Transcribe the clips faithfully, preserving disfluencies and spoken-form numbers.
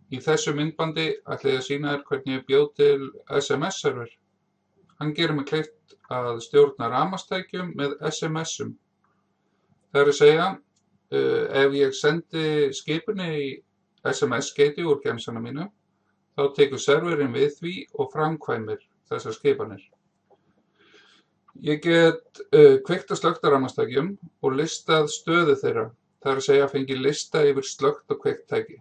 Í þessu myndbandi ætla ég að sýna þér hvernig ég bjó til S M S-server. Hann gerir mig kleift að stjórna rafmagnstækjum með S M S-um. Það er að segja, uh, ef ég sendi skipinu í S M S-skeyti úr gemsana mínu, þá tekur serverinn við því og framkvæmir þessar skipanir. Ég get uh, kveikt og slökkt á rafmagnstækjum og listað stöðu þeirra. Það er að segja, fengið lista yfir slökkt og kveikt tæki.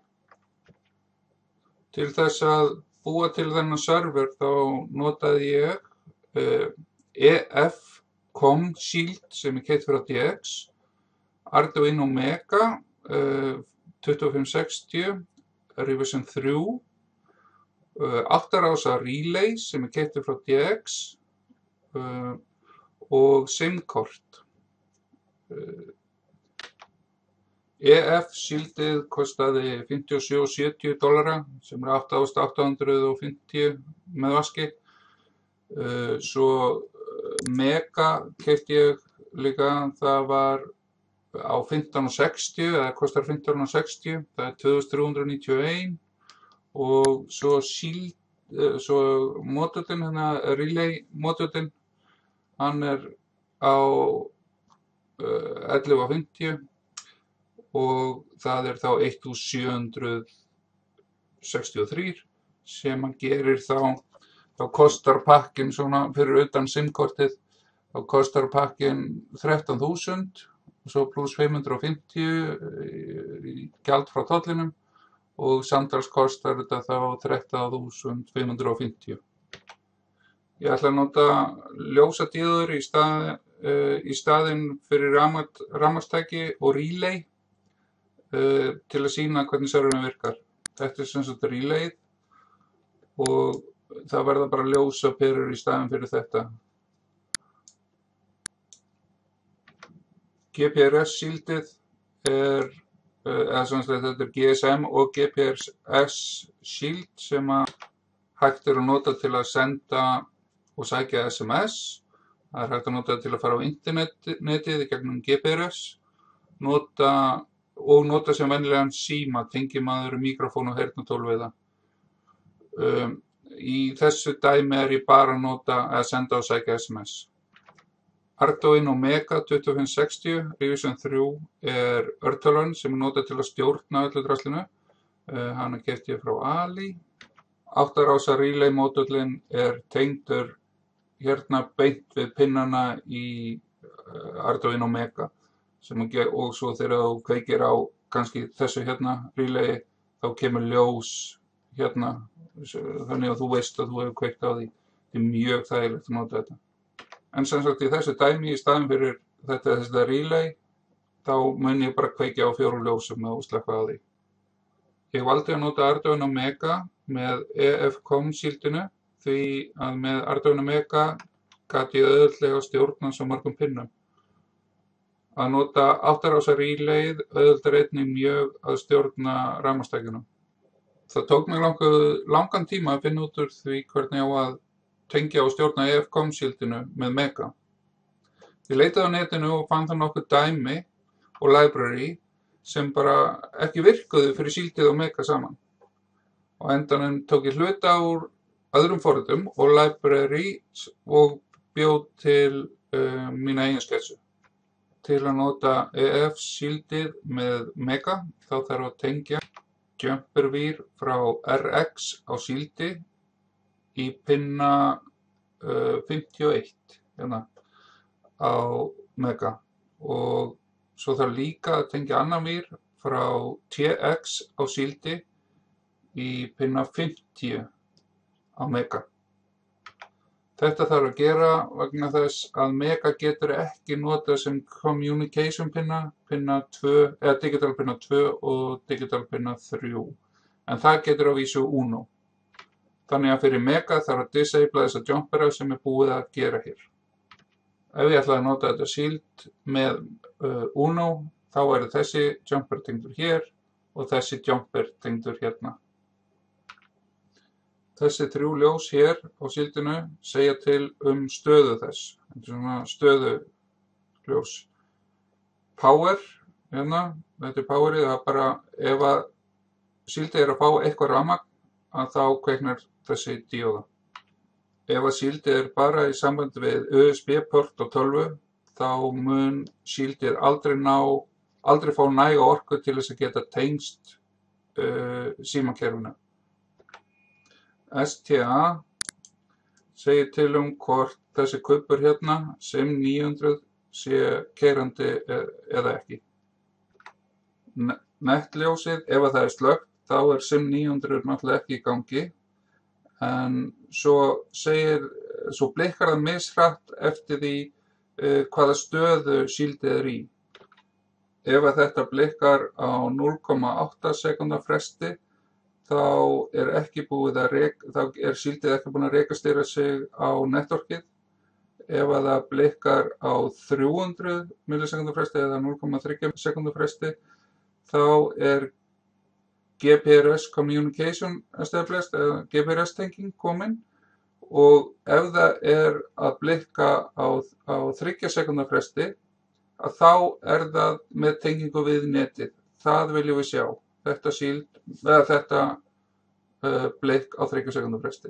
Til þess að búa til þennan server þá notaði ég uh, E F COM Shield sem er keypt frá D X, Arduino Mega uh, tuttugu og fimm sextíu, Revision þrjú, uh, átta rása Relay sem er keypt frá D X uh, og SIM-kort. Uh, E F Shieldið kostaði fimmtíu og sjö komma sjötíu dollara sem er átta þúsund átta hundruð fimmtíu með vaski. Uh, svo Mega keypti ég líka, það var á fimmtán komma sextíu, eða kostar fimmtán komma sextíu, það er tvö þúsund þrjú hundruð níutíu og eitt. Og svo Shield, uh, svo módulinn, hérna Relay módulinn, hann er á uh, ellefu komma fimmtíu. Og það er þá þúsund sjö hundruð sextíu og þrjú sem hann gerir þá, þá kostar pakkinn svona fyrir utan SIM-kortið, þá kostar pakkinn þrettán þúsund og svo pluss fimm hundruð fimmtíu í gjald frá tollinum og samtals kostar þetta þá þrettán þúsund fimm hundruð fimmtíu. Ég ætla að nota ljósadíður í, stað, uh, í staðinn fyrir rafmagnstæki og relay. Uh, til að sýna hvernig serverinn virkar. Þetta er sem sagt relayið og það verða bara ljósa perur í staðinn fyrir þetta. G P R S-shieldið er, uh, eða sem sagt þetta er G S M og G P R S-shield sem að hægt er að nota til að senda og sækja S M S. Það er hægt að nota til að fara á internetið í gegnum G P R S. Nota og nota sem venjulegan síma, tengimaður, mikrofón og heyrnartól við það. Um, í þessu dæmi er ég bara að nota að senda og sækja S M S. Arduino Mega tuttugu og fimm sextíu, Revision þrjú er örtölvan sem er notað til að stjórna öllu draslinu. Uh, hana keypti ég frá Ali. átta rása Relay módullinn er tengdur hérna beint við pinnana í uh, Arduino Mega. Sem og svo þegar þú kveikir á kannski þessu hérna relay þá kemur ljós hérna þannig að þú veist að þú hefur kveikt á því. Þetta er mjög þægilegt að nota þetta. En sem sagt í þessu dæmi í staðinn fyrir þetta þetta relay þá mun ég bara kveikja á fjórum ljósum og slökkva á því. Ég valdi að nota Arduino Mega með E F COM shieldinu því að með Arduino Mega gat ég auðveldlega stjórna svo mörgum pinnum. Að nota átta rása relayið auðveldar einnig mjög að stjórna rafmagnstækjunum. Það tók mig langan, langan tíma að finna út úr því hvernig ég á að tengja og stjórna E F COM shieldinu með Mega. Ég leitaði á netinu og fann það nokkuð dæmi og library sem bara ekki virkuðu fyrir shieldið og Mega saman. Á endanum tók ég hluta úr öðrum forritum og library og bjó til uh, mína eigin sketsu. Til að nota E F shieldið með Mega þá þarf að tengja jumpervír frá R X á shieldi í pinna uh, fimmtíu og eitt hérna, á Mega og svo þarf líka að tengja annan vír frá T X á shieldi í pinna fimmtíu á Mega. Þetta þarf að gera vegna þess að Mega getur ekki notað sem communication pinna, pinna tvö, eða digital pinna tvö og digital pinna þrjú. En það getur á vísu Uno. Þannig að fyrir Mega þarf að disabla þessa jumpera sem er búið að gera hér. Ef ég ætla að nota þetta shield með uh, Uno, þá er þessi jumper tengdur hér og þessi jumper tengdur hérna. Þessi þrjú ljós hér á shieldinu segja til um stöðu þess. Þetta er svona stöðuljós. Power, hérna, þetta er powerið, það er bara ef að síldið er að fá eitthvað rafmagn, að þá kveiknar þessi díóða. Ef að síldið er bara í sambandi við U S B-port og tölvu, þá mun síldið aldrei ná, aldrei fá næga orku til þess að geta tengst uh, símakerfinu. S T A segir til um hvort þessi kubbur hérna, SIM níu hundruð, sé keyrandi eða ekki. Nettljósið, ef að það er slökkt, þá er SIM níu hundruð náttúrulega ekki í gangi, en svo segir, svo blikkar það mishratt eftir því uh, hvaða stöðu síldið er í. Ef að þetta blikkar á núll komma átta sekúndna fresti, þá er ekki búið að reka, þá er síldið ekki búin að rekastýra sig á networkið. Ef að það blikkar á þrjú hundruð millisekúndna fresti eða núll komma þrjú sekúndna fresti, þá er G P R S Communication Established, eða G P R S-tenging komin, og ef það er að blikka á, á þriggja sekúndna fresti, að þá er það með tengingu við netið. Það viljum við sjá, þetta síld, eða þetta uh, blikk á þriggja sekúndna fresti.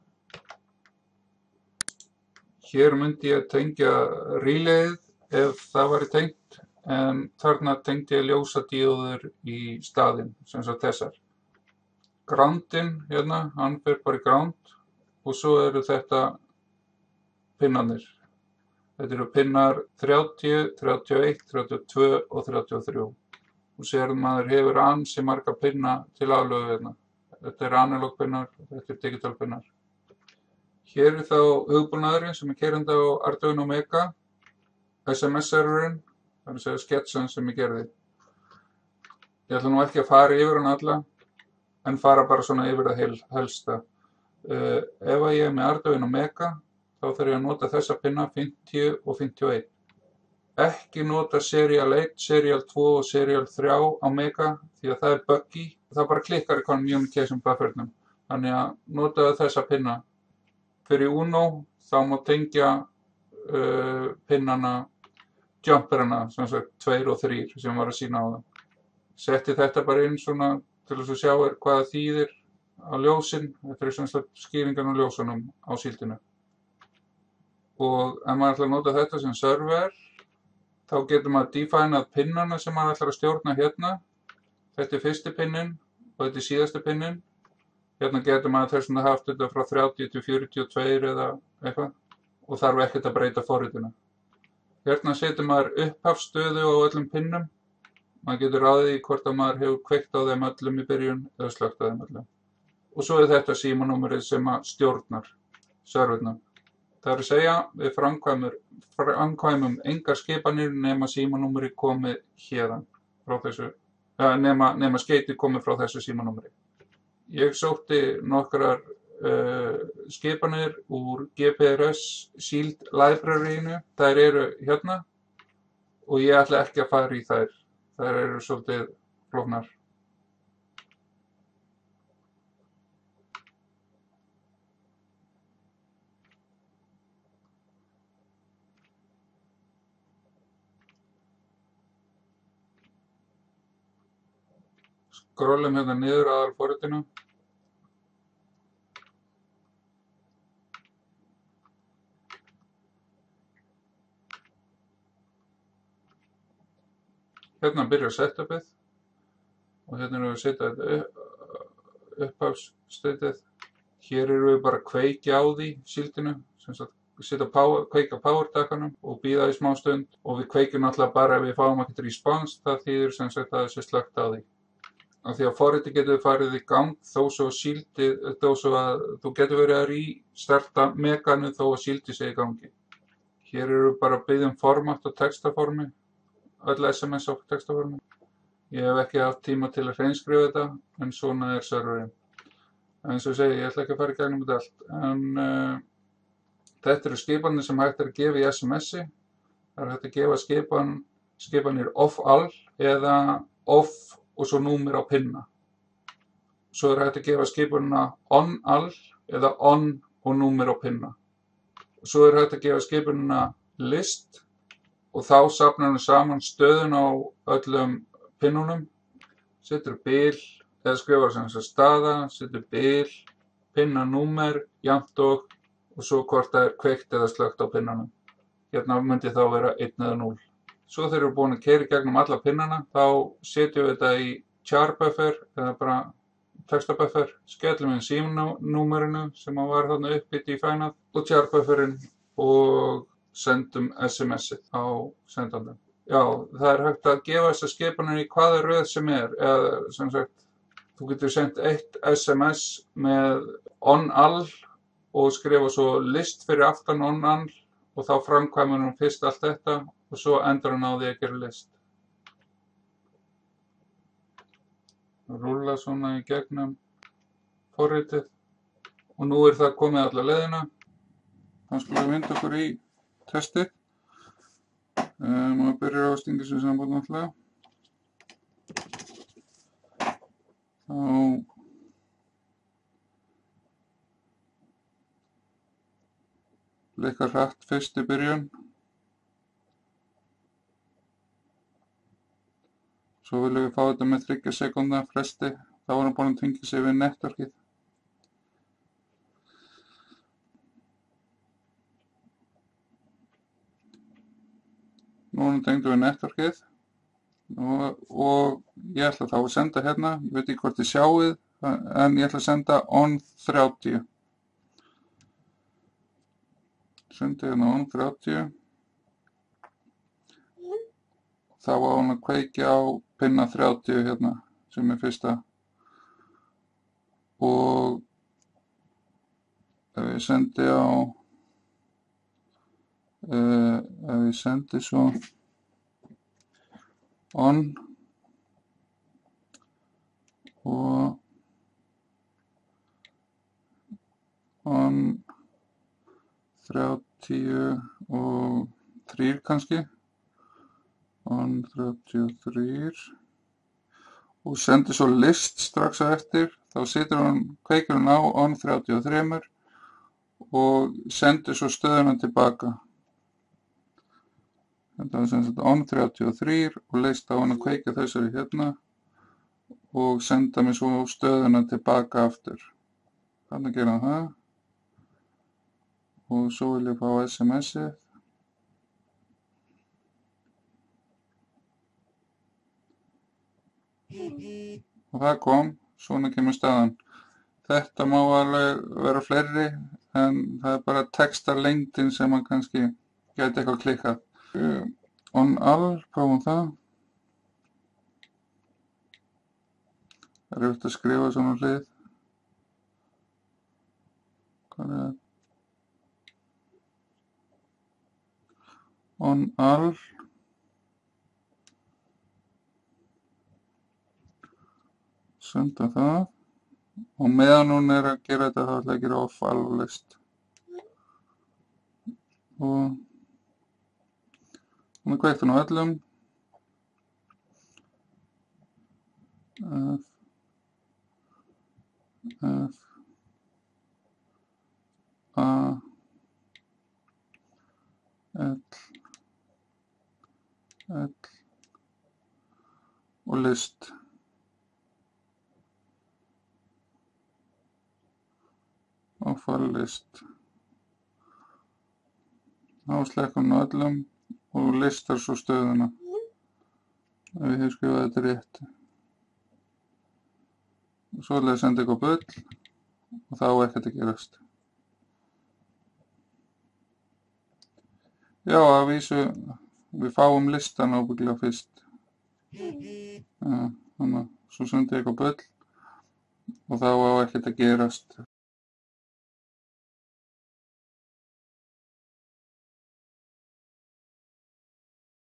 Hér myndi ég tengja relayið ef það væri tengt, en þarna tengdi ég ljósadíóður í staðinn, sem sagt þessar. Groundinn hérna, hann fer bara í ground, og svo eru þetta pinnarnir. Þetta eru pinnar þrjátíu, þrjátíu og eitt, þrjátíu og tvö og þrjátíu og þrjú. Og sér maður hefur ansi marga pinna til aðlögu hérna. Þetta er analog pinnar, þetta er digital pinnar. Hér er þá hugbúnaðurinn sem er keyrandi á Arduino Mega, S M S-serverinn, það er að segja sketsan sem ég gerði. Ég ætla nú ekki að fara yfir hann alla, en fara bara svona yfir það hel, helsta. Uh, ef að ég er með Arduino Mega, þá þarf ég að nota þessa pinna fimmtíu og fimmtíu og eitt. Ekki nota serial eitt, serial tvö og serial þrjú á Mega, því að það er buggy. Það bara klikkar í communication buffernum. Þannig að nota þessa pinna. Fyrir Uno, þá má tengja uh, pinnana, jumperana, sem sagt tveir og þrír, sem var að sína á það. Setti þetta bara inn svona til þess að sjá er hvað þýðir á ljósin. Þetta er svona skýringan á ljósunum á síldinu. Og ef maður ætlar að nota þetta sem server, þá getur maður definað pinnana sem maður ætlar að stjórna hérna. Þetta er fyrsti pinnin og þetta er síðasti pinnin. Hérna getur maður þess að haft þetta frá þrjátíu til fjörutíu og tvö eða eitthvað og þarf ekkert að breyta forritinu. Hérna setur maður upphafsstöðu á öllum pinnum. Maður getur ráðið í hvort að maður hefur kveikt á þeim öllum í byrjun eða slökkt á þeim öllum. Og svo er þetta símanúmerið sem að stjórnar servernum. Það er að segja, við framkvæmum, framkvæmum engar skipanir nema símanúmeri komi hérðan frá þessu, ja, nema, nema skeiti komi frá þessu símanúmeri. Ég sótti nokkrar uh, skipanir úr G P R S Shield libraryinu. Þær eru hérna og ég ætla ekki að fara í þær. Þær eru svolítið flóknar. Skrollum hérna niður að aðalforritinu. Hérna byrjar setupið og hérna erum við að setja þetta upphafsstöðið. Hér erum við bara að kveikja á því síldinu, sem sagt setja power, kveika power-takkanum og bíða í smá stund og við kveikjum alltaf bara ef við fáum ekkert response, það þýðir sem sagt að þessi slökkt á því. Af því að forritið getur farið í gang þó svo síldið, þó svo að þú getur verið að restarta Meganu þó að síldið sé í gangi. Hér eru við bara að biðja um format og textaformi, öll S M S á textaformi. Ég hef ekki haft tíma til að hreinskrifa þetta, en svona er serverinn. En eins og ég segi, ég ætla ekki að fara í gegnum þetta allt. En uh, þetta eru skipanir sem hægt er að gefa í S M S-i. Það er hægt að gefa skipan, skipanir off-all eða off og svo númer á pinna. Svo er hægt að gefa skipunina on-all eða on og númer á pinna. Svo er hægt að gefa skipunina list og þá safnar hann saman stöðun á öllum pinnunum, setur bil eða skrifar sem þess að staða, setur bil, pinnanúmer, jafnt og, og svo hvort það er kveikt eða slökkt á pinnanum. Hérna myndi þá vera einn eða núll. Svo þegar við erum búin að keyra í gegnum alla pinnana, þá setjum við þetta í char-buffer eða bara textabuffer, skellum inn símanúmerinu sem var þarna upp í define-að og char-bufferinn og sendum S M S-ið á sendandann. Já, það er hægt að gefa þessa skipanir í hvaða röð sem er, eða sem sagt, þú getur sendt eitt S M S með on-all og skrifa svo list fyrir aftan on-all og þá framkvæmur hann fyrst allt þetta og svo endur hann á því að gera list. Rúlla svona í gegnum forritið og nú er það komið alla leiðina. Þá skulum við vinda okkur í testið. Um, og byrjar á að stinga sér samband náttúrulega. Þá leikar hratt fyrst í byrjun. Svo viljum við fá þetta með þriggja sekúndna fresti. Þá var hann búinn að tengja sig við networkið. Nú er hann tengdur við networkið og, og ég ætla þá að senda hérna, ég veit ekki hvort þið sjáið, en ég ætla að senda on þrjátíu. Sendi hérna on þrjátíu. Þá á hann að kveikja á pinna þrjátíu hérna, sem er fyrsta. Og ef ég sendi á Uh, ef ég sendi svo on og on þrjátíu og þrír kannski, on þrjátíu og þrír og sendi svo list strax á eftir, þá situr hann, kveikir hann á on þrjátíu og þrír og sendir svo stöðuna tilbaka. Þetta var sem sagt on þrjátíu og þrír og leist á hann að kveikja þessari hérna og senda mér svo stöðuna tilbaka aftur. Þannig gera hann það. Og svo vil ég fá S M S-ið. Og það kom, svona kemur staðan. Þetta má alveg vera fleiri en það er bara textalengdin sem að kannski gæti eitthvað klikkað. Uh, on-all, prófum það. Það er eftir að skrifa svona hlið. Hvað er það? On-all. Senda það. Og meðan hún er að gera þetta þá ætla ég að gera off-all list. Og hún er kveikt hann á öllum. F, F, A, L, L og list. Off-all list. Þá slekkum hann á öllum og listar svo stöðuna ef ég hef skrifað þetta rétt. Og svo ætla ég að senda eitthvað bull og þá er ekkert að gerast. Já, að vísu, við fáum listan ábyggilega fyrst. Ja, þannig að svo sendi ég eitthvað bull og þá á ekkert að gerast.